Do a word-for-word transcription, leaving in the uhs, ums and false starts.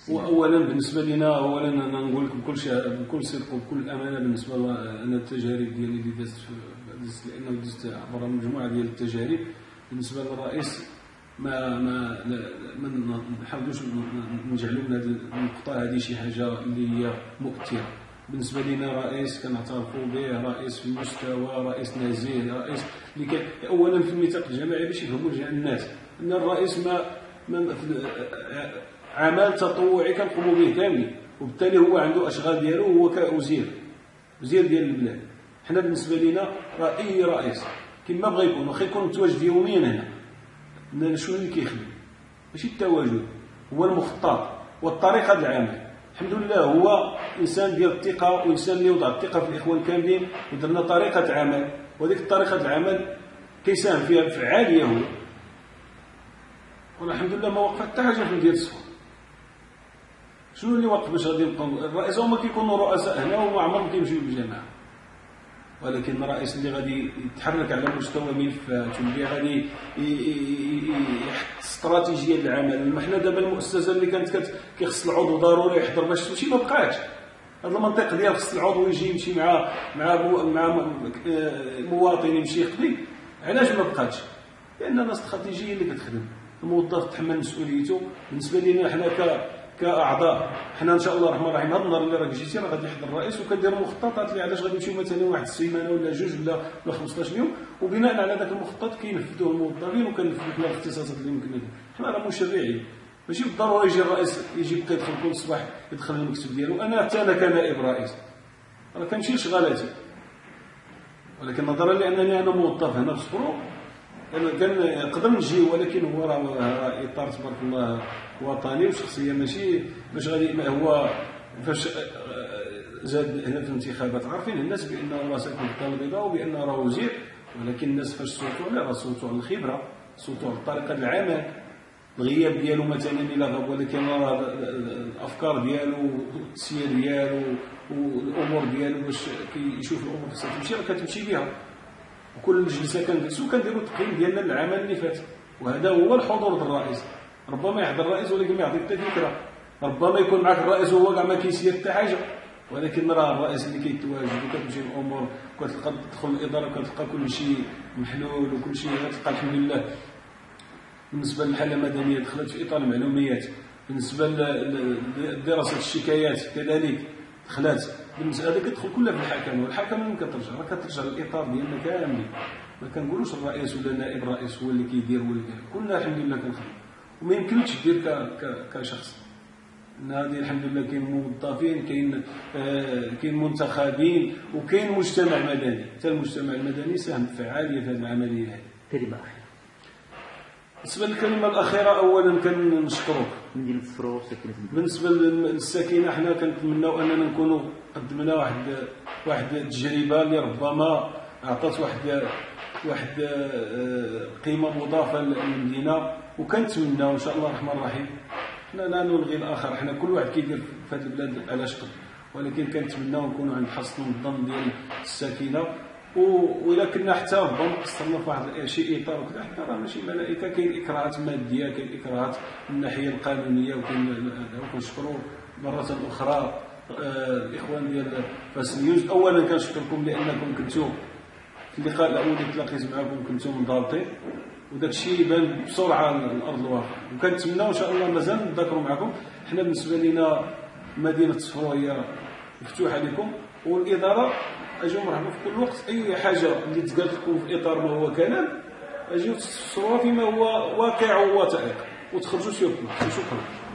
واولا بالنسبه لنا، اولا انا نقول لكم بكل شيء بكل صدق وبكل امانه، بالنسبه لنا التجارب ديالي اللي دازت دازت لانه دزت عبر مجموعه ديال التجارب بالنسبه للرئيس، ما ما ما نحاولوش نجعلوا من هذه النقطه هذه شي حاجه اللي هي مؤثره. بالنسبه لنا رئيس كنعترفوا به، رئيس في المستوى، رئيس نزيه، رئيس اللي كان اولا في الميثاق الجماعي باش يفهموا جميع الناس ان الرئيس ما, ما عمل تطوعي كنقوموا به كامل، وبالتالي هو عنده اشغال ديالو، هو كوزير وزير ديال البلاد. حنا بالنسبه لنا راه اي رئيس كما بغى يكون، واخا يكون متواجد يوميا هنا، شنو اللي كيخدم؟ ماشي التواجد، هو المخطط والطريقه ديال العمل. الحمد لله هو انسان ديال الثقه، وانسان اللي وضع الثقه في الاخوان كاملين، ودرنا طريقه عمل، وهذيك الطريقه العمل كيساهم فيها الفعاليه هو. والحمد لله ما وقف حتى حاجه في ديال الصفر. شنو اللي وقف باش غادي يبقاو الرئيس؟ هما كيكونوا رؤساء هنا وما عمرهم كيمشيو للجماعه، ولكن الرئيس اللي غادي يتحرك على مستوى ملفات، واللي غادي يحط استراتيجيه للعمل. ما حنا دابا المؤسسه اللي كانت كيخص العضو ضروري يحضر باش تمشي، ما بقاتش. هذا المنطق ديال خص العضو يجي يمشي مع مع مع مواطن يمشي يقضي، علاش ما بقاتش؟ لان الاستراتيجيه اللي كتخدم، الموظف تحمل مسؤوليته. بالنسبه لنا حنا ك كاعضاء، حنا ان شاء الله الرحمن الرحيم هذا النهار اللي راك جيتي راه غادي يحضر الرئيس، وكنديروا مخططات اللي علاش غادي نمشيو مثلا واحد السيمانه ولا جوج ولا ولا خمسطاش يوم، وبناء على ذاك المخطط كينفذوه الموظفين وكنفذوا حنا الاختصاصات اللي يمكن نديرو. حنا راه مشرعين، ماشي بالضروره يجي الرئيس يجي يبقى يدخل كل صباح يدخل المكتب ديالو. انا حتى انا كنائب رئيس راه كنمشي لشغالاتي، ولكن نظرا لانني انا موظف هنا في سبرو كنقدر نجي، ولكن هو راه اطار تبارك الله وطني وشخصيه، ماشي باش غادي هو فاش زاد هنا في الانتخابات عارفين الناس بانه راه ساكن في الدار البيضاء وبانه راه وزير، ولكن الناس فاش صوتوا عليه راه صوتوا على الخبره، صوتوا على طريقه العمل. الغياب ديالو مثلا الا غاب، ولكن راه الافكار ديالو والتسيير ديالو والامور ديالو باش كيشوف الامور خصها تمشي راه كتمشي بها. وكل جلسه كنجلسوا كنديروا تقييم ديالنا للعمل اللي فات، وهذا هو الحضور ديال الرئيس. ربما يحضر الرئيس ولكن ما يعطيك حتى فكره، ربما يكون معك الرئيس وهو كاع ما كيسير حتى حاجه، ولكن راه الرئيس اللي كيتواجد وكتمشي الامور وكتلقى تدخل الاداره وكتلقى كل شيء محلول وكل شيء غتلقى الحمد لله. بالنسبه للحاله المدنيه دخلت في اطار المعلوميات، بالنسبه لدراسه الشكايات كذلك دخلت، بالنسبه هذا كتدخل كلها في الحكم، والحكم من كترجع راه كترجع للاطار ديالنا كامل. ما كنقولوش الرئيس ولا نائب الرئيس هو اللي كيدير هو اللي كيدير، كلنا الحمد لله كنخدموا، وما يمكنش دير كشخص. هذه الحمد لله كاين موظفين، كاين آه كاين منتخبين، وكاين مجتمع مدني، حتى المجتمع المدني ساهم فعاليه في هذه العمليه هذه. كلمه اخيره. بالنسبه للكلمه الاخيره، اولا كنشكروك. مدينه الصفرو ساكنه بالنسبه للساكنه، حنا كنتمناو اننا نكونوا قدمنا واحد واحد التجربه اللي ربما اعطت واحد واحد قيمه مضافه للمدينه، وكنتمناو ان شاء الله الرحمن الرحيم. حنا لا نلغي الاخر، حنا كل واحد كيدير في هذه البلاد على شكل، ولكن كنتمناو نكونوا عند حسن الظن ديال الساكنه. وإلا كنا حتى ربما قصرنا في واحد شي اطار وكذا، حنا راه ماشي ملائكه، كاين اكراهات ماديه، كاين اكراهات من الناحيه القانونيه، وكاين كنشكروا مره اخرى الاخوان ديال فاس نيوز. اولا كنشكركم لانكم كنتو في اللقاء الاول اللي تلاقيت معكم كنتو منضبطين، وداك الشيء يبان بسرعه على الارض الواقع، وكنتمناو ان شاء الله مازال نتذاكروا معكم. حنا بالنسبه لنا مدينه الصفرو هي مفتوحه لكم، والاداره اجيو مرحبا في كل وقت. اي حاجه اللي تقال لكم في اطار ما هو كلام، اجيو تفسروها فيما هو واقع ووثائق وتخرجوا سير. شكرا.